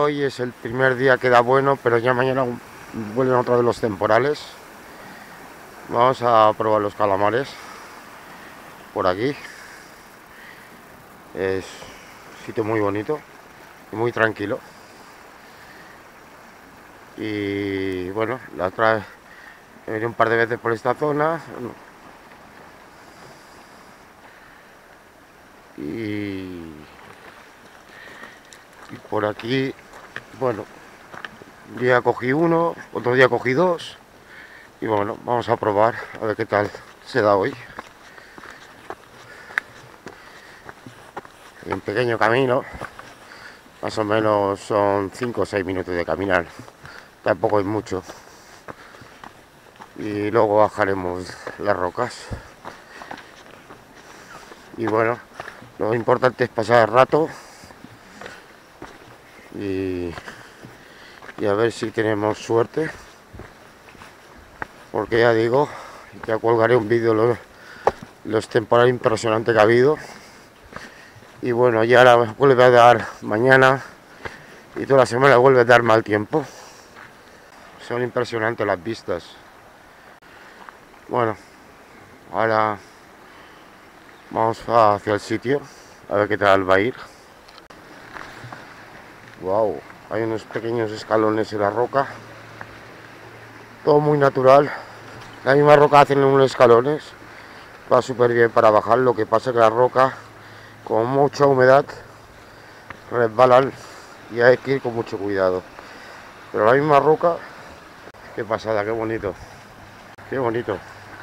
hoy es el primer día que da bueno, pero ya mañana vuelven otra vez los temporales. Vamos a probar los calamares por aquí. Es un sitio muy bonito y muy tranquilo. Y bueno, la otra vez he venido un par de veces por esta zona. Y por aquí, bueno, un día cogí uno, otro día cogí dos. Y bueno, vamos a probar a ver qué tal se da hoy. Hay un pequeño camino, más o menos son 5 o 6 minutos de caminar, tampoco es mucho. Y luego bajaremos las rocas. Y bueno, lo importante es pasar el rato y a ver si tenemos suerte, porque ya digo, ya colgaré un vídeo los temporales impresionantes que ha habido. Y bueno, ya ahora vuelve a dar mañana y toda la semana vuelve a dar mal tiempo. Son impresionantes las vistas. Bueno, ahora vamos hacia el sitio a ver qué tal va a ir. Wow, hay unos pequeños escalones en la roca, todo muy natural. La misma roca hacen unos escalones, va súper bien para bajar. Lo que pasa es que la roca, con mucha humedad, resbalan y hay que ir con mucho cuidado. Pero la misma roca, qué pasada, qué bonito, qué bonito.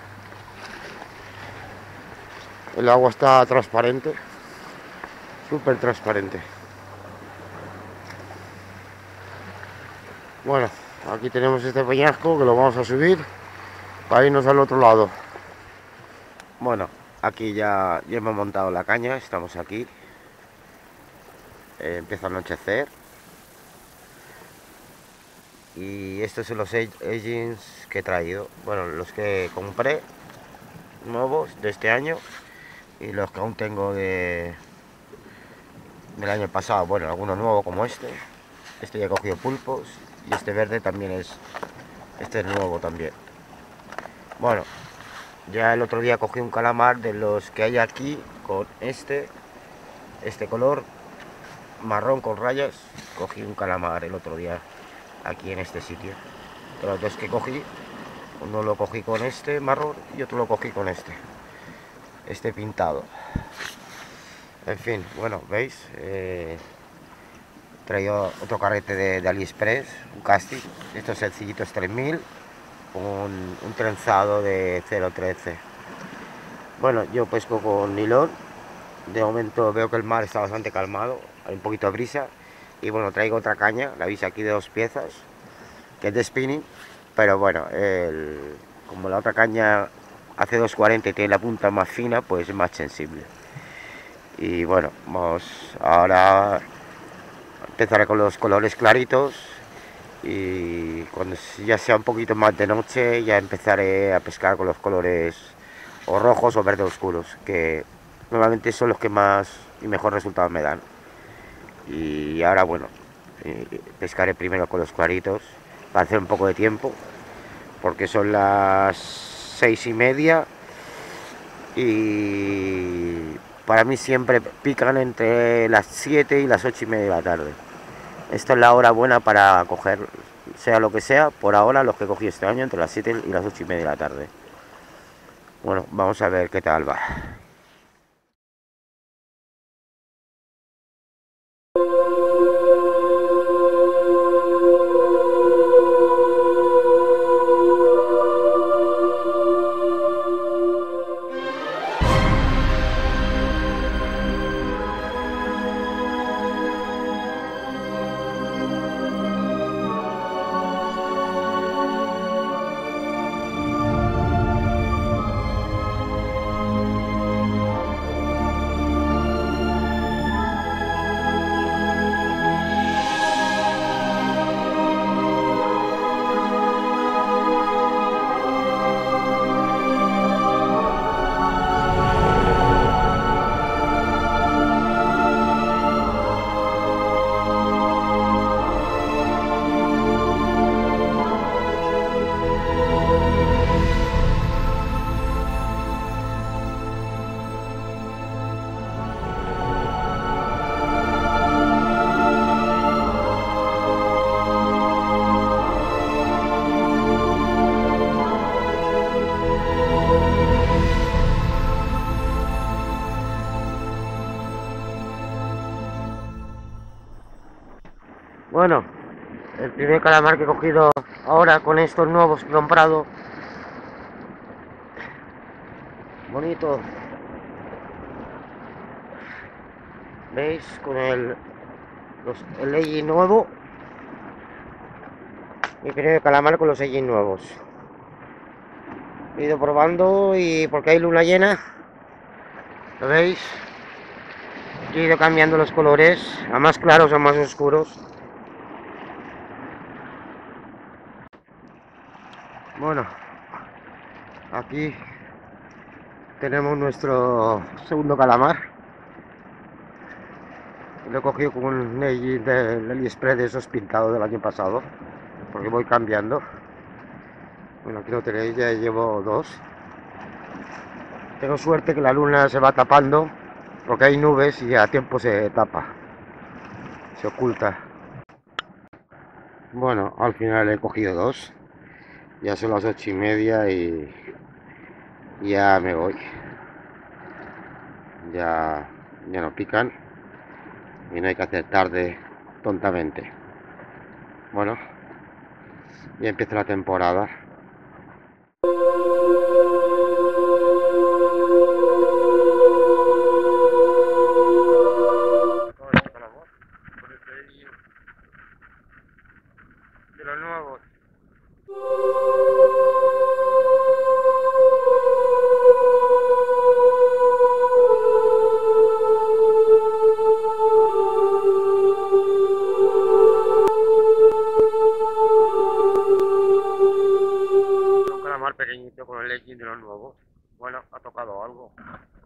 El agua está transparente, súper transparente. Bueno, aquí tenemos este peñasco que lo vamos a subir para irnos al otro lado. Bueno, aquí ya hemos montado la caña, estamos aquí. Empieza a anochecer. Y estos son los edgings que he traído. Bueno, los que compré nuevos de este año y los que aún tengo del año pasado. Bueno, algunos nuevos como este. Este ya he cogido pulpos y este verde también es nuevo también. Bueno, ya el otro día cogí un calamar de los que hay aquí con este color marrón con rayas. Cogí un calamar el otro día aquí en este sitio. De los dos que cogí, uno lo cogí con este marrón y otro lo cogí con este pintado. En fin, bueno, veis, he traído otro carrete de AliExpress, un casting, estos sencillitos 3000, un trenzado de 0.13. Bueno, yo pesco con nilón. De momento veo que el mar está bastante calmado, hay un poquito de brisa. Y bueno, traigo otra caña, la veis aquí de 2 piezas, que es de spinning. Pero bueno, como la otra caña hace 2.40 y tiene la punta más fina, pues es más sensible. Y bueno, vamos, ahora empezaré con los colores claritos. Y cuando ya sea un poquito más de noche, ya empezaré a pescar con los colores o rojos o verdes oscuros, que normalmente son los que más y mejor resultado me dan. Y ahora bueno, pescaré primero con los claritos para hacer un poco de tiempo, porque son las 6:30 y para mí siempre pican entre las 7 y las 8:30 de la tarde. Esta es la hora buena para coger, sea lo que sea, por ahora los que cogí este año, entre las 7 y las 8:30 de la tarde. Bueno, vamos a ver qué tal va. El primer calamar que he cogido ahora con estos nuevos que he comprado. Bonito. ¿Veis? Con el legging nuevo. Mi primer calamar con los legging nuevos. He ido probando y porque hay luna llena. ¿Lo veis? He ido cambiando los colores a más claros o más oscuros. Bueno, aquí tenemos nuestro segundo calamar. Lo he cogido con un legging del AliExpress de esos pintados del año pasado, porque voy cambiando. Bueno, aquí lo tenéis, ya llevo dos. Tengo suerte que la luna se va tapando, porque hay nubes y a tiempo se tapa, se oculta. Bueno, al final he cogido dos. Ya son las 8:30 y ya me voy. Ya no pican y no hay que hacer tarde tontamente. Bueno, ya empieza la temporada. De los nuevos. Un calamar pequeñito con el legging de los nuevos. Bueno, ha tocado algo.